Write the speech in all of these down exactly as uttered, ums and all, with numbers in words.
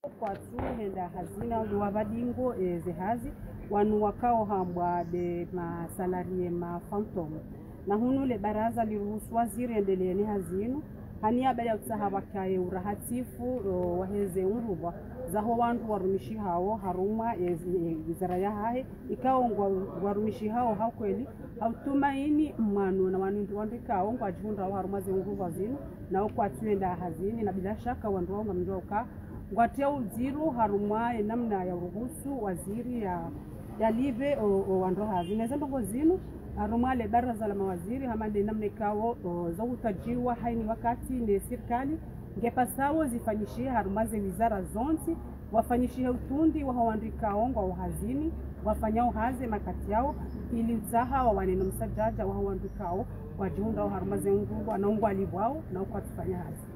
kwa tu henda hazina wa badingo e, zehazi wanu wakao hambwa de masalarie ma phantom na hunu le baraza liruhusu waziri endelee ni hazinu hania baya kutaha wakaye urahatifu uh, waheze urubwa zaho wandu warumishi hao haruma wizara ya hae ikao warumishi hao hao kweli hautumaini mmanu na wandu wandu ikao ngwa jihunda wa haruma ze urubwa zinu na ukwa tuenda hazini na bila shaka wandu wao ngamjua uka ngwatia uziru haruma namna ya uruhusu waziri ya ya live o, o wandu hazini na zendo zinu haruma le baraza la mawaziri hamande namna ikao za utajiwa haini wakati ni serikali ngepasawo zifanyishie haruma ze wizara zonti wafanyishie utundi wa hawandikao ngwa uhazini wafanyao haze makati yao ili utaha wa waneno msajaja wa hawandikao wajihunda wa haruma ze nguvu wanaungwa libwao na ukwa tufanya hazi.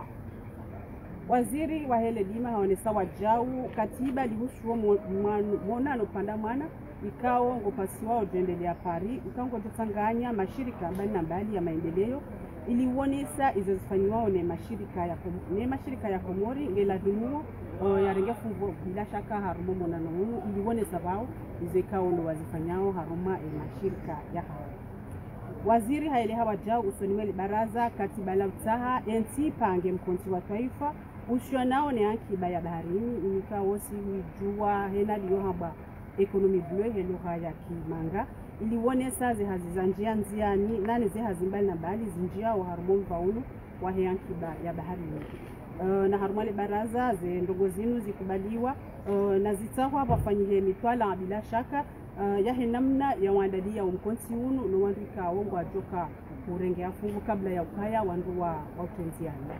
Waziri wa hele lima haonesa wajau katiba lihusuo mwona alopanda mwana ikao ngopasiwa ujendelea pari ukango jotanganya mashirika mbali na mbali ya maendeleo ili uonesa izo zifanyiwao ne mashirika ya ne mashirika ya Komori ngelazimuo uh, ya renga fungo bila shaka haruma mwana nungu ili uonesa bao izo ikao ndo wazifanyao haruma e mashirika ya hao. Waziri haile hawa jau usonimeli baraza katiba la utaha enti pange mkonti wa taifa ushua nao ne akiba ya baharini inika osi wijua hena liyo hamba ekonomi bleu helo haya kimanga ili uone saze haziza njia nziani nane ze hazimbali na bali zinjia wa harumoni faunu wa he akiba ya baharini. Uh, na harumale baraza ze ndogo zinu zikubaliwa uh, na zitahwa wafanyihe mitwala bila shaka uh, yahe namna ya wandadi ya umkonti unu no wandu ikao ngwa joka urenge afungu kabla ya ukaya wandu wa utenziana.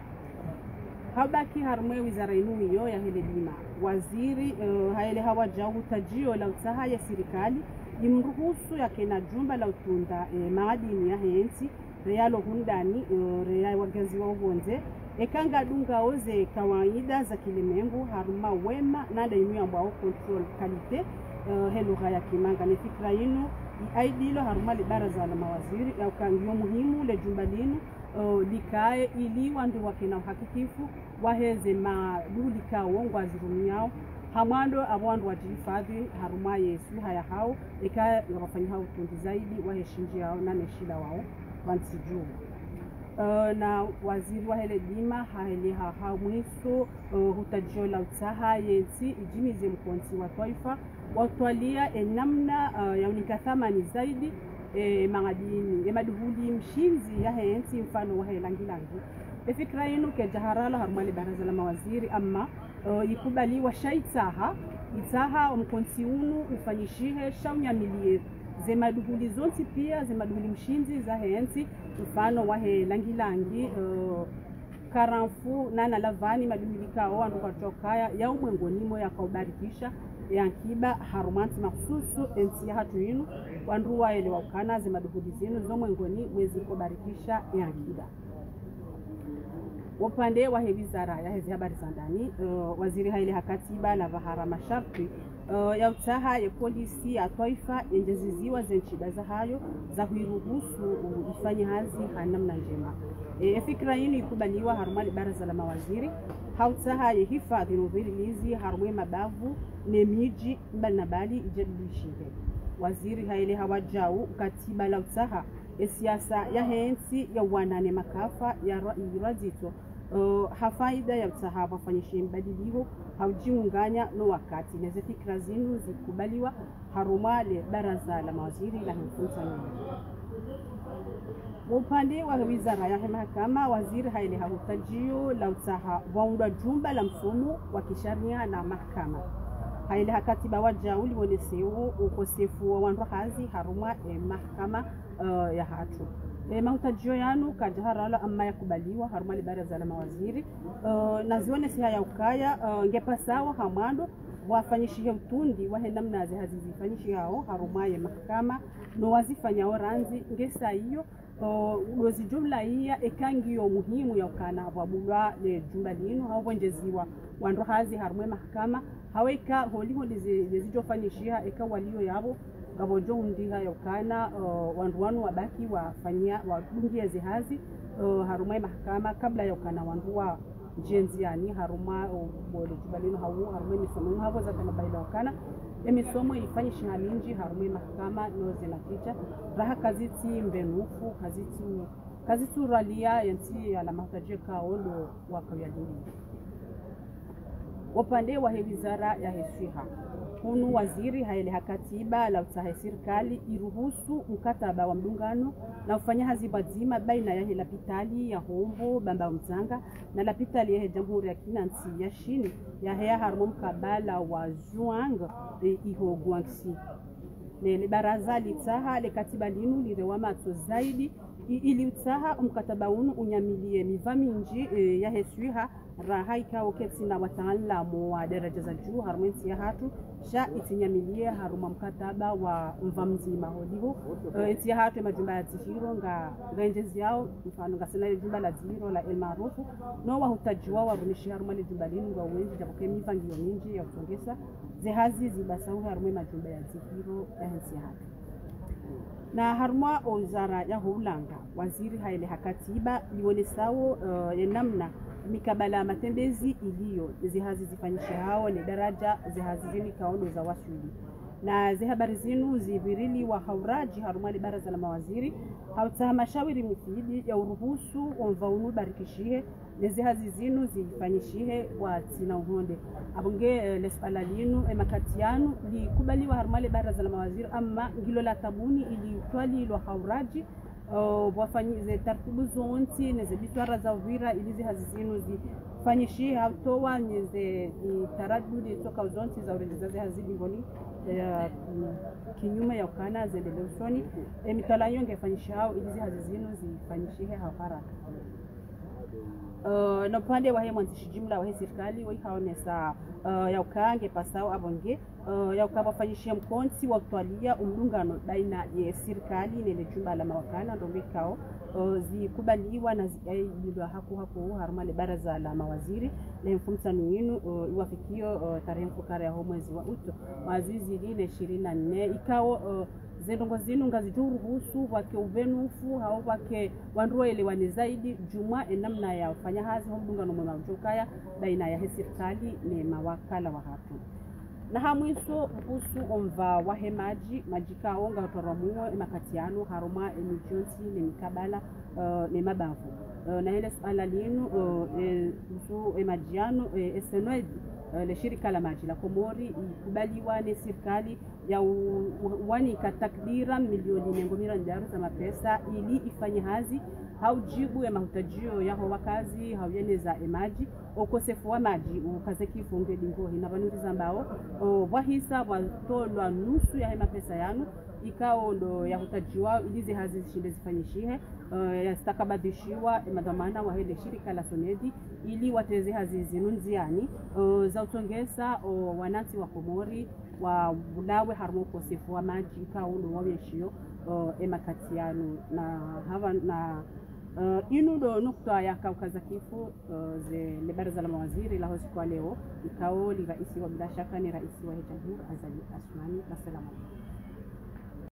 Habaki harumwe wizara inu iyo ya hele lima waziri uh, haele hawa jau tajio la utaha ya sirikali imruhusu ya kena jumba la utunda eh, maadini ya heensi realo hundani uh, rea wagazi wa uhonze ekanga dunga oze kawaida za kilimengu haruma wema nada inu ya mbao control kalite uh, helo haya kimanga ni fikra inu aidilo haruma li baraza la mawaziri ya ukangio muhimu le jumba linu Uh, likae ili wandu wakena uhakikifu waheze madulika uongo azirumiao hamando abuandu wajifadhi haruma yesu haya hao ika wafanya hao tundi zaidi waheshinji hao na neshila wao wansijuu. Uh, na waziri wa hele lima haele hao mwiso uh, hutajio la utaha yensi ijimize mkonti wa taifa watwalia enamna uh, ya unikathamani zaidi e magadini e maduhuli mshinzi ya heensi mfano wa helangilangi e fikra yenu ke jaharala harumali baraza la mawaziri amma uh, ikubali wa shaitaha itaha mkonti unu ufanyishihe shaunya milie ze maduhuli zonti pia ze maduhuli mshinzi za heensi mfano wa helangilangi uh, karamfu nana lavani maduhuli kao andu kwa tokaya ya umwengonimo ya kaubarikisha ya kiba harumanti maksusu ensi ya hatu inu wandu wa ele wakana ze maduhudi zinu zomwengoni wezi kubarikisha ya kiba. Wapande wa he wizara ya hezi habari za ndani uh, waziri haile hakatiba la vahara masharti uh, ya utaha ya polisi ya taifa enjeziziwa zenchiba za hayo za huiruhusu uh, ifanye hazi hanamna njema. E, fikra yinu ikubaliwa harumali baraza la mawaziri hautaha ya hifadhi nuvirilizi harumwe mabavu ne miji mbali na bali ijebilishihe. Waziri haile hawajau katiba la utaha ya siasa ya heensi ya wanane makafa ya irazito uh, hafaida ya utaha wafanyishe mbadiliho haujiunganya no wakati neze fikra zinu zikubaliwa harumale baraza la mawaziri la hemfunta nini. Upande wa wizara ya mahakama waziri haile hahutajio la utaha waunda jumba la mfumo wa kisharia na mahakama haile hakatiba wajauli woneseu ukosefu wa wandu hazi haruma e mahakama uh, ya hatu e mahutajio yanu kajaharala amma ya kubaliwa haruma li baraza la mawaziri uh, na zionesi haya ukaya uh, ngepasawa hamando wafanyishie utundi wahenda mnazi hazizifanyishi hao haruma ya mahakama no wazifanya oranzi ngesa iyo uh, ulozi jumla iya ekangiyo muhimu ya ukana wabulwa le jumla linu hao wenjeziwa wandu hazi haruma ya mahakama haweka holi holi zizijofanyishia eka walio yabo gabojo hundiha ya ukana uh, wandu wanu wabaki wafanyia wadungia zihazi uh, harumai mahakama kabla ya ukana wandu wa jenziani haruma bole jibalino hawu haruma misomo habo za kama baila wakana emisomo ifanye shihaminji haruma mahakama noze na kicha raha kaziti mbenufu kaziti kaziti ralia yanti ala mahtaji kaolo wakawiyadini. Upande wa wizara ya heshiha hunu waziri haele hakatiba la utahe serikali iruhusu mkataba wa mdungano na ufanya haziba zima baina ya lapitali ya hombo bamba mzanga na lapitali ya jamhuri ya kinansi ya shini ya hea harmo mkabala wa juang e iho guangsi ne baraza litaha le katiba linu lirewama to zaidi ili utaha mkataba unu unyamilie mivaminji e, ya heshiha raha ikao keti na wataalamu wa daraja za juu harumenti ya hatu sha itinyamilie haruma mkataba wa mvamzima holiho uh, iti ya hatu ya majumba ya zihiro nga renjezi yao mfano nga senali jumba la zihiro la el marufu no wa hutajiwa wa runishi haruma li jumba linu nga uwenzi japoke mivangiyo minji ya utongesa zehazi zibasahu harume majumba ya zihiro ya hensi ya hatu. Na haruma wizara ya hulanga waziri haile hakatiba liwonesawo uh, ya namna mikabala matembezi iliyo zihazi zifanyishe hao ni daraja zihazi zini kaono za wasuli na zihabari zinu zibirili wa hauraji harumali baraza la mawaziri hautaha mashawiri mufidi ya uruhusu wamvaunu barikishihe na zihazi zinu zifanyishihe wa tina uhonde abunge lespala linu emakatianu likubaliwa harumali baraza la mawaziri ama ngilo la tabuni ili utwali ilo hauraji Uh, wafanyize taratibu zonti neze bitwara za uvira ilizi hazizinu zifanyishi hautowa neze taradudi toka zonti za urejezazi hazidi ngoni uh, kinyume ya ukana zendele usoni e, mitala yonge fanyishi hao ilizi hazizinu zifanyishihe haraka. Uh, na upande wa hii mwanzishi jumla wa hii serikali wa hii haonesa uh, ya ukange pasao abonge uh, ya ukaba fanyishia mkonti wa kutwalia umdungano baina ya serikali nele jumba la mawakala ndo mikao uh, zikubaliwa na zilwa haku haku harumale baraza la mawaziri na mfumsa nuinu uh, iwafikio uh, tarehe mfukara ya mwezi wa uto wazizi lile ishirini na nne ikao uh, zendongo zinu ngazijuruhusu wake uvenufu hao wake wanruwa elewani zaidi juma enamna ya ufanya hazi homdungano mwema ujokaya baina ya serikali ni mawakala wa hatu. Na hamwiso uhusu omva wahemaji majika onga utoromuwe makatiano haruma emijonsi ni mikabala uh, ni mabavu uh, na hele suala linu uh, e, usu emajiano e, esenwedi uh, le shirika la maji la Komori ikubaliwa ni serikali ya wani katakdira milioni mengomira njaru za mapesa ili ifanye hazi haujibu ya mahutajio yaho wakazi hauyeneza emaji okosefu wa maji ukazeki funge dingo hina banuri zambao wahisa watolwa nusu ya hema pesa yanu ikao ndo ya hutajiwa ilizi hazi shinde zifanyishihe uh, ya stakabadishiwa madhamana wa hele shirika la Sonedi ili wateze hazi zinunziani uh, za utongesa uh, wanansi wa Komori wa bulawe harmo kosefu wa maji ikao ndo waweshio uh, emakatianu na hava na Uh, inu ndo nukta ya kaukaza kifu uh, ze baraza la mawaziri la hosi kwa leo ikao li raisi wa bila shaka ni raisi wa Jamhuri Azali Asmani. Assalamu alaikum.